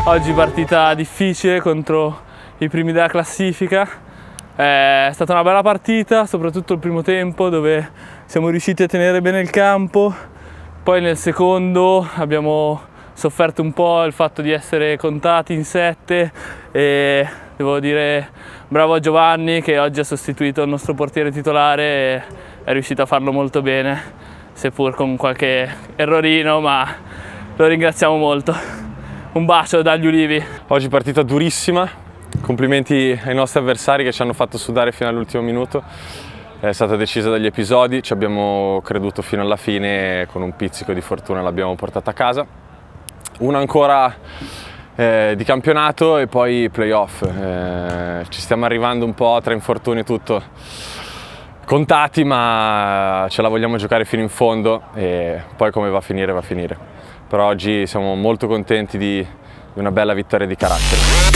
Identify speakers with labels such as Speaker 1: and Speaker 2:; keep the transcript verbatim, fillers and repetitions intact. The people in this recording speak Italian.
Speaker 1: Oggi partita difficile contro i primi della classifica. È stata una bella partita, soprattutto il primo tempo dove siamo riusciti a tenere bene il campo. Poi nel secondo abbiamo sofferto un po' il fatto di essere contati in sette e devo dire bravo a Giovanni che oggi ha sostituito il nostro portiere titolare e è riuscito a farlo molto bene, seppur con qualche errorino, ma lo ringraziamo molto. Un bacio dagli ulivi.
Speaker 2: Oggi partita durissima, complimenti ai nostri avversari che ci hanno fatto sudare fino all'ultimo minuto. È stata decisa dagli episodi, ci abbiamo creduto fino alla fine e con un pizzico di fortuna l'abbiamo portata a casa. Una ancora eh, di campionato e poi playoff. Eh, ci stiamo arrivando un po' tra infortuni e tutto contati, ma ce la vogliamo giocare fino in fondo e poi come va a finire va a finire. Però oggi siamo molto contenti di, di una bella vittoria di carattere.